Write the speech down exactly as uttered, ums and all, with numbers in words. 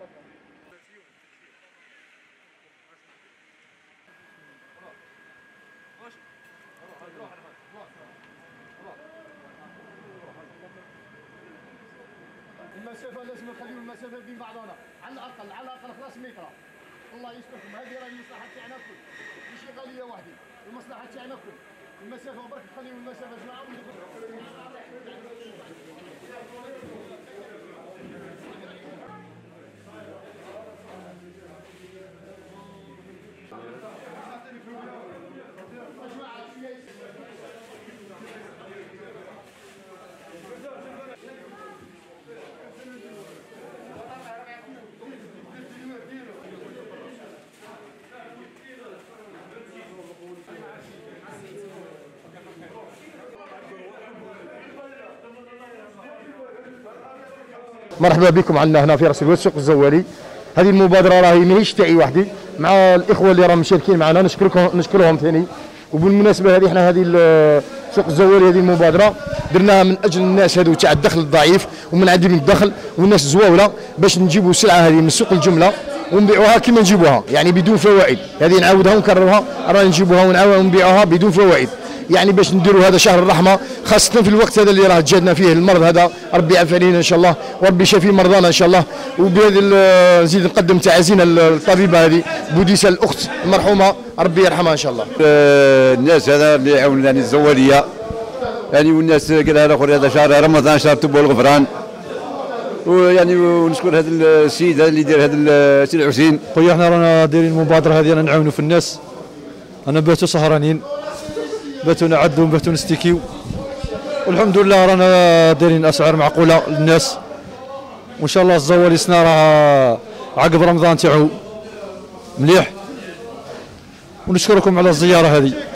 المسافة لازم نخليو المسافة بين بعضنا على الأقل على الأقل خمس متر. الله يستركم، هذه راهي المصلحة تاعنا الكل، ماشي غالية وحدي، المصلحة تاعنا الكل. المسافة برك نخليو المسافة جماعة مرحبا بكم عندنا هنا في راس الواد سوق الزوالي. هذه المبادره راهي ماهيش تاعي وحدي، مع الاخوه اللي راهم مشاركين معنا نشكركم نشكرهم ثاني. وبالمناسبه هذه احنا هذه سوق الزوالي هذه المبادره درناها من اجل الناس هذو تاع الدخل الضعيف ومن عديم الدخل والناس الزواوله، باش نجيبوا السلعه هذه من سوق الجمله ونبيعوها كما نجيبوها، يعني بدون فوائد. هذه نعاودها ونكررها، رانا نجيبوها ونعاودها ونبيعوها بدون فوائد، يعني باش نديروا هذا شهر الرحمه، خاصه في الوقت هذا اللي راه جاتنا فيه المرض هذا. ربي يعفى علينا ان شاء الله وربي يشافي مرضانا ان شاء الله. وبهذا نزيد نقدم تعازينا للطبيبه هذه بوديسه الاخت المرحومه، ربي يرحمها ان شاء الله. الناس هذا اللي يعاون يعني الزواليه يعني، والناس قال هذا اخر هذا شهر رمضان شهر التوبه والغفران، ويعني ونشكر هذا السيد هذا اللي دار هذا السي حسين. خويا احنا رانا دايرين المبادره هذه رانا نعاونوا في الناس. انا باتوا سهرانين، باتوا نعدوا باتوا نستيكيو، والحمد لله رانا دايرين اسعار معقوله للناس، وان شاء الله الزوالي سنا راه عقب رمضان تاعو مليح. ونشكركم على الزياره هذه.